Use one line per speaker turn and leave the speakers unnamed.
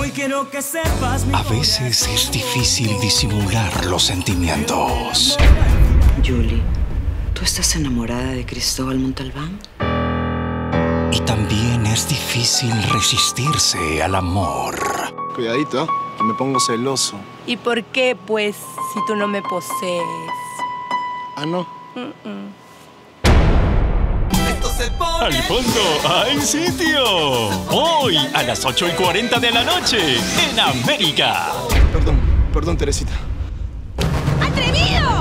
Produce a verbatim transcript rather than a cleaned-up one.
Hoy quiero que sepas mi
A veces es difícil disimular los sentimientos.
Julie, ¿tú estás enamorada de Cristóbal Montalbán?
Y también es difícil resistirse al amor.
Cuidadito, ¿eh? Que me pongo celoso.
¿Y por qué, pues, si tú no me posees?
Ah, ¿no?
Mm-mm.
Al fondo hay sitio. Hoy a las ocho y cuarenta de la noche en América.
Perdón, perdón, Teresita.
¡Atrevido!